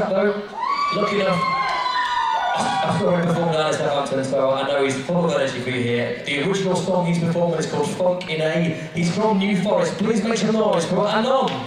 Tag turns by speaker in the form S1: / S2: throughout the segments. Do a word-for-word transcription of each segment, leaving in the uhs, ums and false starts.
S1: chap though, lucky enough, I've got him performing at Southampton, so I know he's full of energy for you here. The original song he's performing is called Funk in A. He's from New Forest. Please make some noise for ANON.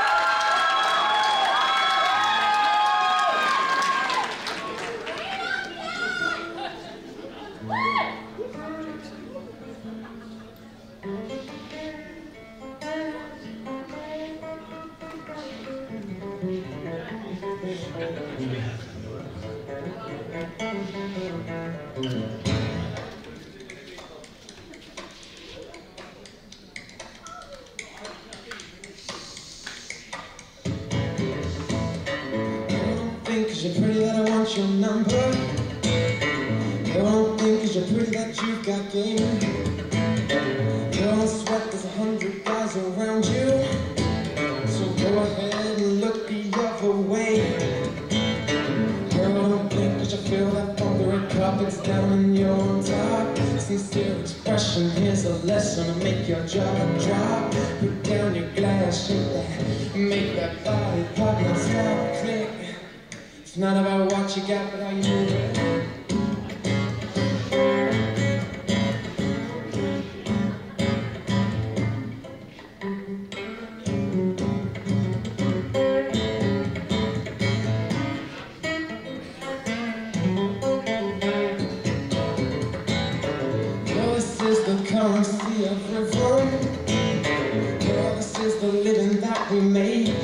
S2: Cause you're pretty that I want your number. Girl, don't think cause you're pretty that you've got game. Girl, don't sweat, there's a hundred guys around you. So go ahead and look the other way. Girl, don't think cause you feel that from the red carpet's down and you're on top. Sincere expression, here's a lesson to make your jaw drop. Put down your glass, shake that, make that body pop, now stop, click. It's not about what you got, but how you move it. Girl, this is the currency of river. Girl, this is the living that we made.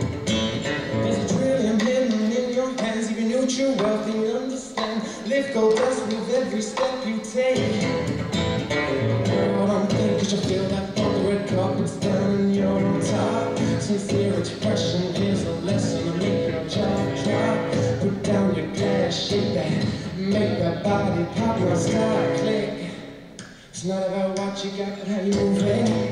S2: You're wealthy, understand. Live gold dust with every step you take. Girl, don't think cause you feel that on the red carpet's down and you're on top. Sincere expression, here's a lesson to make your jaw drop. Put down your glass, shake that, make that body pop, now start, click. It's not about what you got, but how you move it.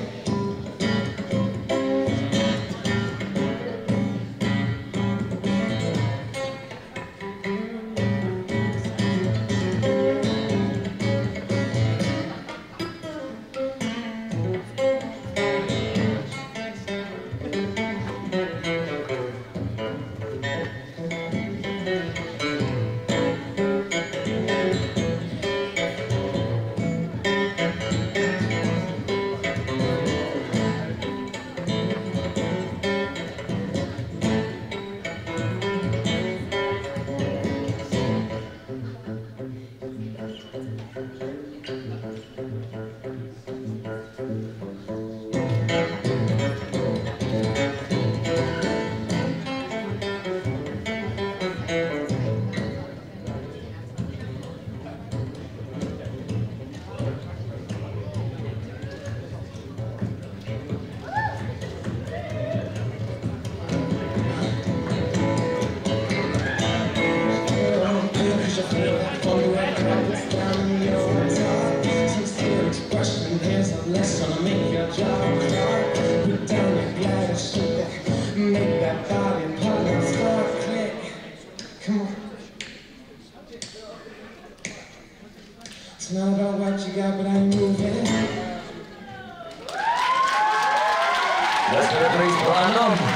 S2: Here's a lesson to make your jaw drop. Put down your glass, shake that, make that body pop, now start, click. Come on. It's not about what you got, but how you moving.
S1: Let's go, please, for ANON.